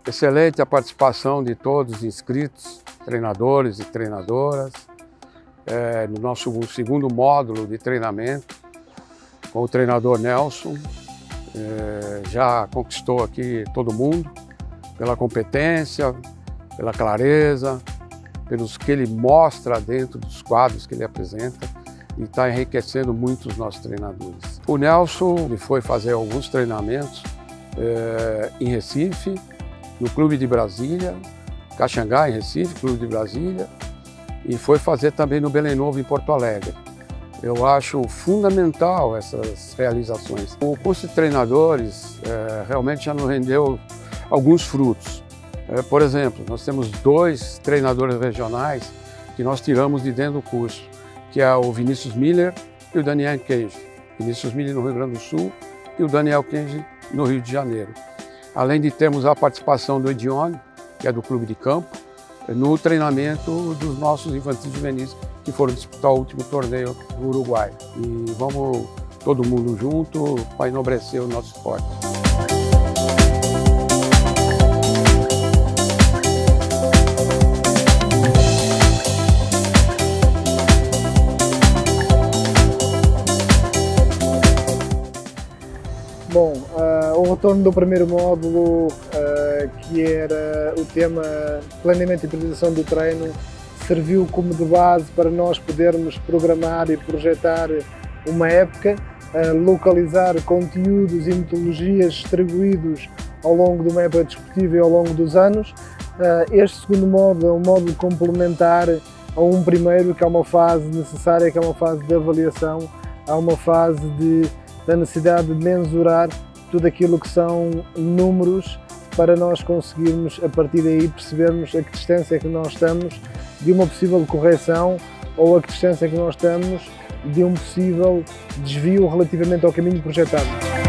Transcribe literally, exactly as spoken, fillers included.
Excelente a participação de todos os inscritos, treinadores e treinadoras, é, no nosso segundo módulo de treinamento, com o treinador Nelson. É, já conquistou aqui todo mundo, pela competência, pela clareza, pelos que ele mostra dentro dos quadros que ele apresenta, e está enriquecendo muito os nossos treinadores. O Nelson ele foi fazer alguns treinamentos é, em Recife, no Clube de Brasília, Caxangá em Recife, Clube de Brasília, e foi fazer também no Belém Novo em Porto Alegre. Eu acho fundamental essas realizações. O curso de treinadores é, realmente já nos rendeu alguns frutos. É, por exemplo, nós temos dois treinadores regionais que nós tiramos de dentro do curso, que é o Vinícius Miller e o Daniel Kenji. Vinícius Miller no Rio Grande do Sul e o Daniel Kenji no Rio de Janeiro. Além de termos a participação do Edione, que é do Clube de Campo, no treinamento dos nossos infantis juvenis que foram disputar o último torneio no Uruguai. E vamos todo mundo junto para enobrecer o nosso esporte. Bom, uh, o retorno do primeiro módulo, uh, que era o tema planeamento e priorização do treino, serviu como de base para nós podermos programar e projetar uma época, uh, localizar conteúdos e metodologias distribuídos ao longo de uma época desportiva e ao longo dos anos. Uh, este segundo módulo é um módulo complementar a um primeiro, que é uma fase necessária, que é uma fase de avaliação, há uma fase de da necessidade de mensurar tudo aquilo que são números para nós conseguirmos, a partir daí, percebermos a que distância é que nós estamos de uma possível correção ou a que distância é que nós estamos de um possível desvio relativamente ao caminho projetado.